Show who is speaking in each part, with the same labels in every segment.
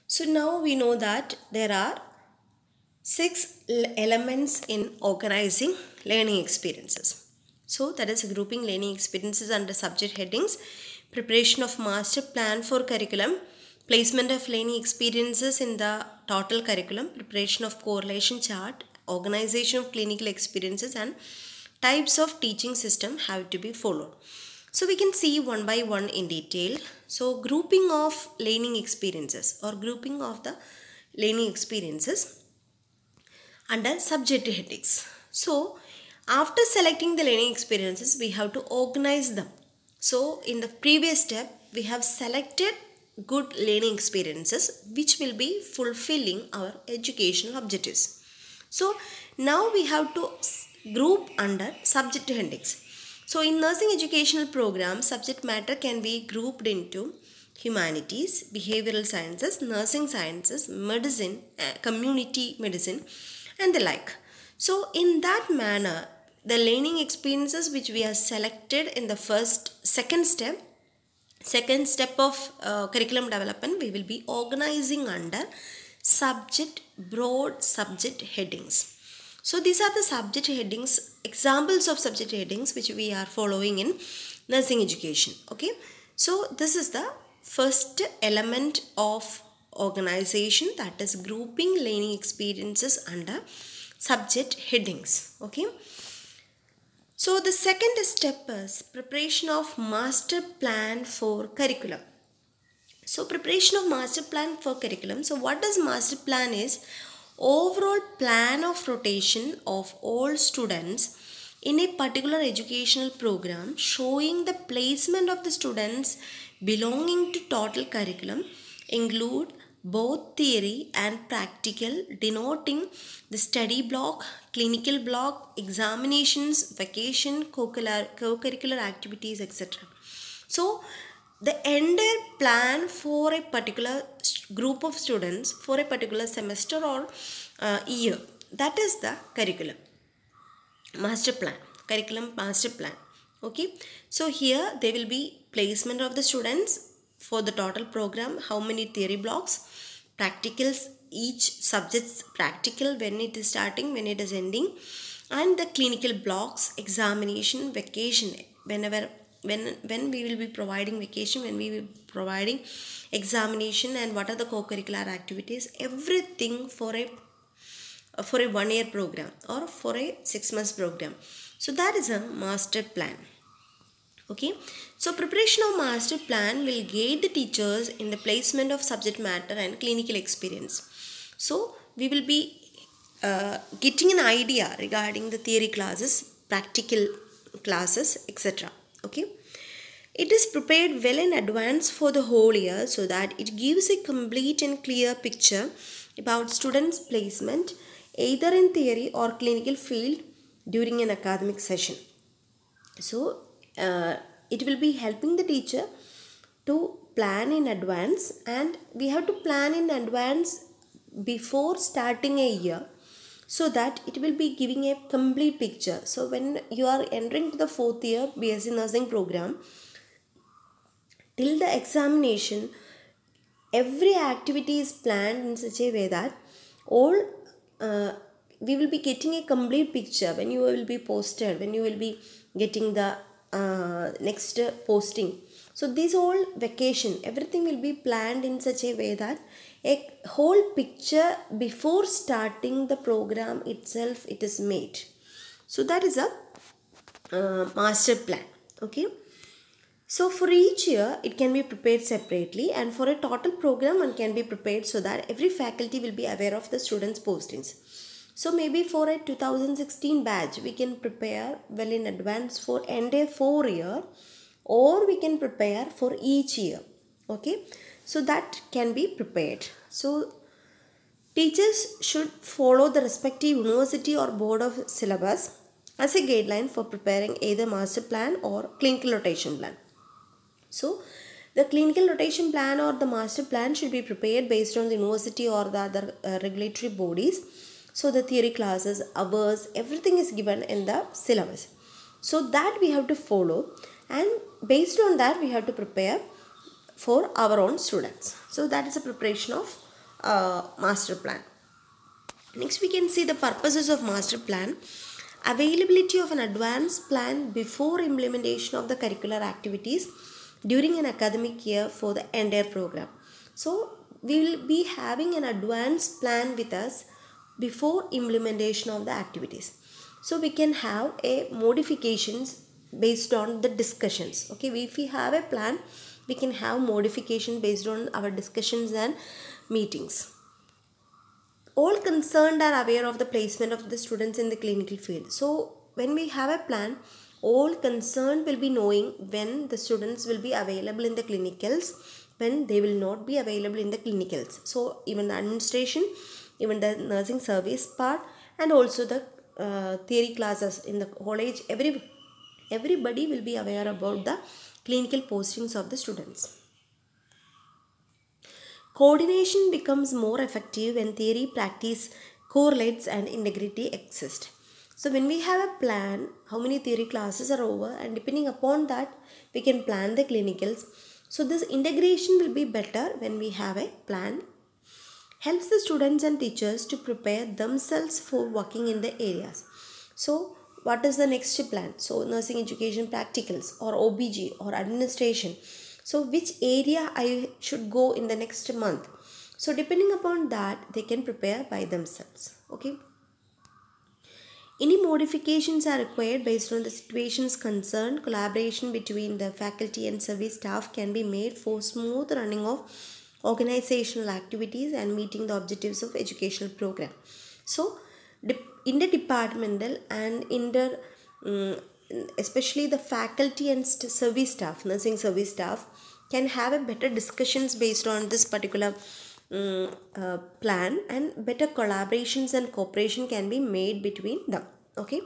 Speaker 1: So now we know that there are elements in organizing learning experiences. So that is grouping learning experiences under subject headings, preparation of master plan for curriculum, placement of learning experiences in the total curriculum, preparation of correlation chart, organization of clinical experiences, and types of teaching system have to be followed. So we can see one by one in detail. So grouping of learning experiences or grouping of the learning experiences under subject headings. So after selecting the learning experiences, we have to organize them. So in the previous step, we have selected good learning experiences which will be fulfilling our educational objectives. So now we have to group under subject headings. So in nursing educational program, subject matter can be grouped into humanities, behavioral sciences, nursing sciences, medicine, community medicine, and the like. So in that manner, the learning experiences which we have selected in the second step of curriculum development, we will be organizing under broad subject headings. So these are the subject headings, examples of subject headings which we are following in nursing education. Okay, so this is the first element of organization, that is grouping learning experiences under subject headings. Okay, so the second step is preparation of master plan for curriculum. So preparation of master plan for curriculum. So what does master plan is? Overall plan of rotation of all students in a particular educational program, showing the placement of the students belonging to total curriculum, include both theory and practical, denoting the study block, clinical block, examinations, vacation, co-curricular activities, etc. So the entire plan for a particular group of students for a particular semester or year, that is the curriculum master plan, curriculum master plan. Okay, so here there will be placement of the students for the total program, how many theory blocks, practicals, each subject's practical, when it is starting, when it is ending, and the clinical blocks, examination, vacation, when we will be providing vacation, when we will be providing examination, and what are the co-curricular activities, everything for a 1 year program or for a 6 months program. So that is a master plan. Okay, so preparation of master plan will guide the teachers in the placement of subject matter and clinical experience. So we will be getting an idea regarding the theory classes, practical classes, etc. Okay, it is prepared well in advance for the whole year so that it gives a complete and clear picture about students' placement either in theory or clinical field during an academic session. So it will be helping the teacher to plan in advance, and we have to plan in advance before starting a year so that it will be giving a complete picture. So when you are entering to the 4th year BSc nursing program, till the examination, every activity is planned in such a way that all we will be getting a complete picture when you will be posted, when you will be getting the next posting. So this whole vacation, everything will be planned in such a way that a whole picture before starting the program itself it is made. So that is a master plan. Okay, so for each year it can be prepared separately, and for a total program one can be prepared so that every faculty will be aware of the students' postings. So maybe for a 2016 batch we can prepare well in advance for entire 4 year, or we can prepare for each year. Okay, so that can be prepared. So teachers should follow the respective university or board of syllabus as a guideline for preparing either master plan or clinical rotation plan. So the clinical rotation plan or the master plan should be prepared based on the university or the other regulatory bodies. So the theory classes, hours, everything is given in the syllabus. So that we have to follow, and based on that we have to prepare for our own students. So that is a preparation of master plan. Next, we can see the purposes of master plan. Availability of an advanced plan before implementation of the curricular activities during an academic year for the entire program. So, we will be having an advanced plan with us before implementation of the activities. So, we can have a modifications based on the discussions. Okay, if we have a plan, we can have modification based on our discussions and meetings. All concerned are aware of the placement of the students in the clinical field. So when we have a plan, all concerned will be knowing when the students will be available in the clinicals, when they will not be available in the clinicals. So even the administration, even the nursing service part, and also the theory classes in the college, everybody will be aware about the clinical postings of the students. Coordination becomes more effective when theory, practice correlates and integrity exist. So when we have a plan, how many theory classes are over, and depending upon that, we can plan the clinicals. So this integration will be better when we have a plan. Helps the students and teachers to prepare themselves for working in the areas. So what is the next plan? So nursing education practicals or OBG or administration. So which area I should go in the next month? So depending upon that, they can prepare by themselves. Okay. Any modifications are required based on the situations concerned. Collaboration between the faculty and service staff can be made for smooth running of organizational activities and meeting the objectives of educational program. So interdepartmental and especially the faculty and service staff, nursing service staff, can have a better discussions based on this particular plan, and better collaborations and cooperation can be made between them. Okay.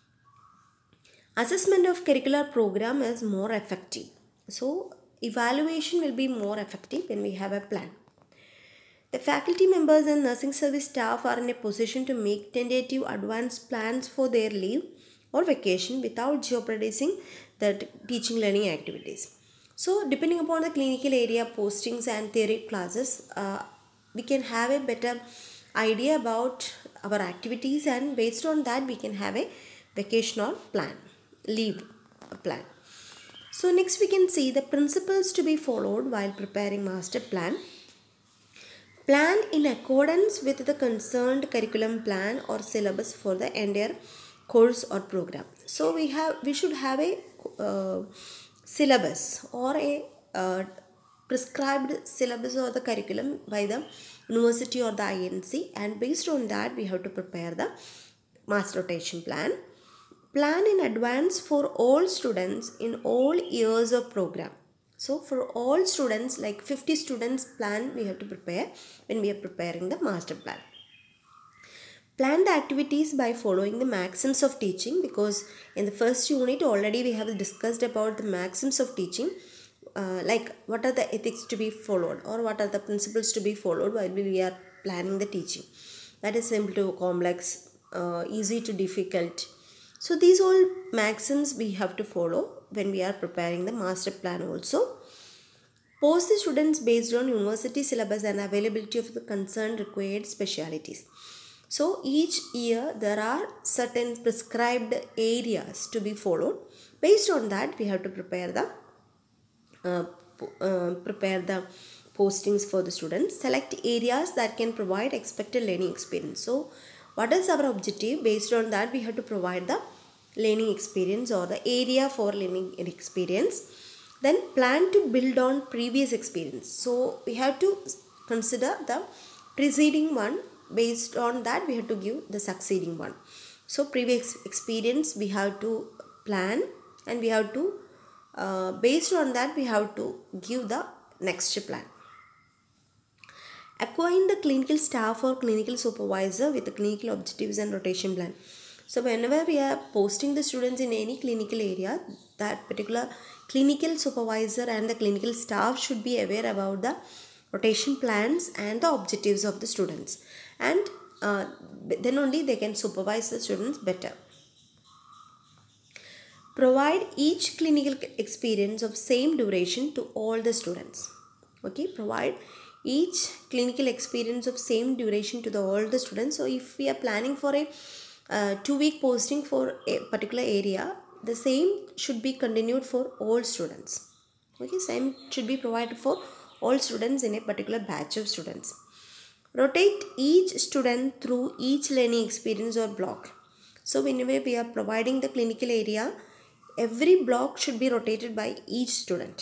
Speaker 1: Assessment of curricular program is more effective. So evaluation will be more effective when we have a plan. The faculty members and nursing service staff are in a position to make tentative advanced plans for their leave or vacation without jeopardizing the teaching learning activities. So depending upon the clinical area postings and theory classes, we can have a better idea about our activities, and based on that we can have a vacational plan, leave plan. So next we can see the principles to be followed while preparing master plan. Plan in accordance with the concerned curriculum plan or syllabus for the entire course or program. So we should have a syllabus or a prescribed syllabus or the curriculum by the university or the INC, and based on that we have to prepare the mass rotation plan. Plan in advance for all students in all years of program. So for all students, like 50 students plan we have to prepare when we are preparing the master plan. Plan the activities by following the maxims of teaching, because in the first unit already we have discussed about the maxims of teaching, like what are the ethics to be followed or what are the principles to be followed while we are planning the teaching. That is simple to complex, easy to difficult. So these all maxims we have to follow when we are preparing the master plan also. Post the students based on university syllabus and availability of the concerned required specialities. So each year there are certain prescribed areas to be followed. Based on that we have to prepare the postings for the students. Select areas that can provide expected learning experience. So what is our objective? Based on that we have to provide the learning experience or the area for learning experience. Then plan to build on previous experience. So we have to consider the preceding one. Based on that we have to give the succeeding one. So previous experience we have to plan, and we have to based on that we have to give the next plan. Acquaint the clinical staff or clinical supervisor with the clinical objectives and rotation plan. So whenever we are posting the students in any clinical area, that particular clinical supervisor and the clinical staff should be aware about the rotation plans and the objectives of the students, and then only they can supervise the students better. Provide each clinical experience of same duration to all the students. Okay, provide each clinical experience of same duration to all the students. So if we are planning for a 2-week posting for a particular area, the same should be continued for all students. Okay, same should be provided for all students in a particular batch of students. Rotate each student through each learning experience or block. So whenever we are providing the clinical area, every block should be rotated by each student.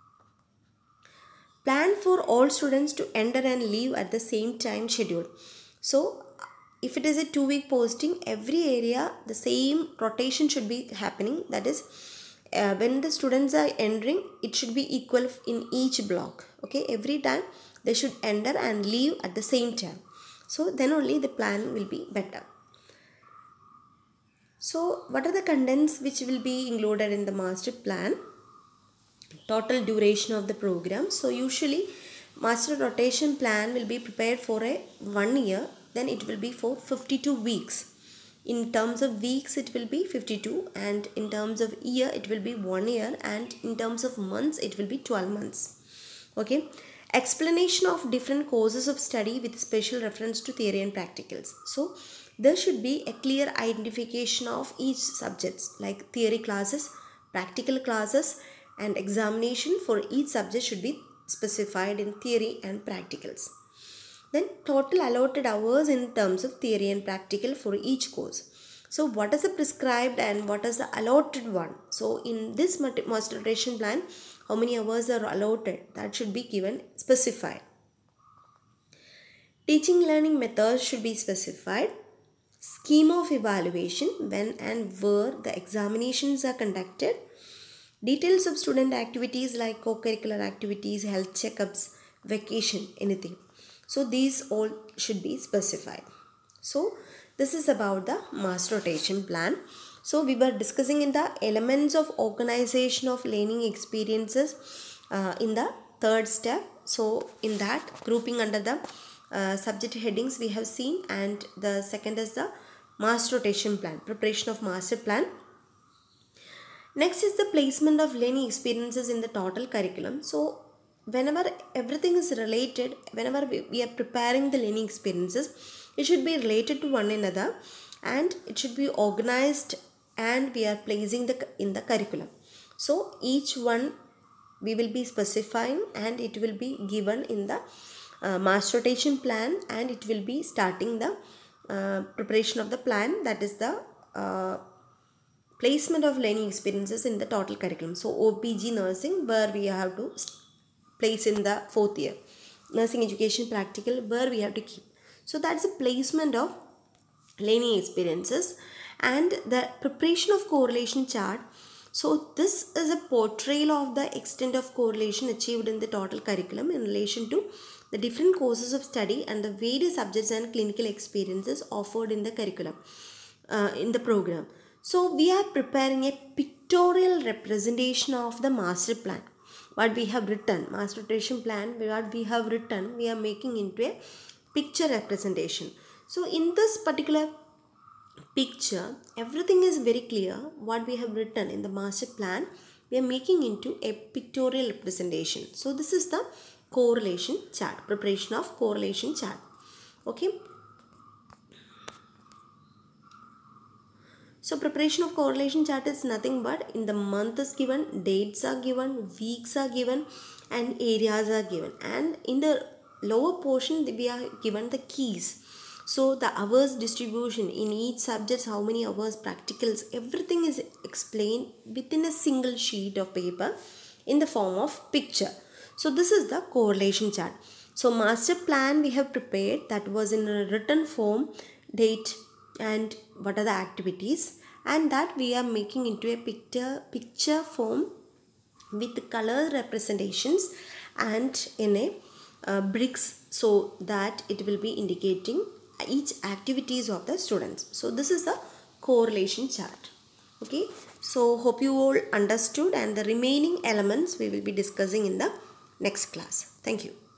Speaker 1: Plan for all students to enter and leave at the same time schedule. So if it is a 2-week posting, every area the same rotation should be happening. That is, when the students are entering, it should be equal in each block. Okay, every time they should enter and leave at the same time. So then only the plan will be better. So what are the contents which will be included in the master plan? Total duration of the program. So usually master rotation plan will be prepared for a 1 year, then it will be for 52 weeks. In terms of weeks it will be 52, and in terms of year it will be 1 year, and in terms of months it will be 12 months. Okay, explanation of different courses of study with special reference to theory and practicals. So there should be a clear identification of each subjects, like theory classes, practical classes, and examination for each subject should be specified in theory and practicals. Then total allotted hours in terms of theory and practical for each course. So what is the prescribed and what is the allotted one? So in this master rotation plan, how many hours are allotted, that should be given, specified. Teaching learning methods should be specified. Scheme of evaluation, when and where the examinations are conducted. Details of student activities like co-curricular activities, health checkups, vacation, anything. So these all should be specified. So this is about the master rotation plan. So we were discussing in the elements of organization of learning experiences in the third step. So in that, grouping under the subject headings we have seen, and the second is the master rotation plan, preparation of master plan. Next is the placement of learning experiences in the total curriculum. So whenever everything is related, whenever we are preparing the learning experiences, it should be related to one another, and it should be organized, and we are placing in the curriculum. So each one we will be specifying, and it will be given in the master rotation plan, and it will be starting the preparation of the plan, that is the placement of learning experiences in the total curriculum. So OPG nursing, where we have to place in the 4th year. Nursing education practical, where we have to keep. So that's the placement of learning experiences. And the preparation of correlation chart. So this is a portrayal of the extent of correlation achieved in the total curriculum in relation to the different courses of study and the various subjects and clinical experiences offered in the curriculum, in the program. So we are preparing a pictorial representation of the master plan. What we have written, master rotation plan, what we have written, we are making into a picture representation. So in this particular picture, everything is very clear. What we have written in the master plan, we are making into a pictorial representation. So this is the correlation chart, preparation of correlation chart. Okay. So preparation of correlation chart is nothing but, in the month is given, dates are given, weeks are given, and areas are given. And in the lower portion we are given the keys. So the hours distribution in each subject, how many hours, practicals, everything is explained within a single sheet of paper in the form of picture. So this is the correlation chart. So master plan we have prepared, that was in a written form, date and what are the activities, and that we are making into a picture form with color representations and in a bricks, so that it will be indicating each activities of the students. So this is the correlation chart. Okay, so hope you all understood, and the remaining elements we will be discussing in the next class. Thank you.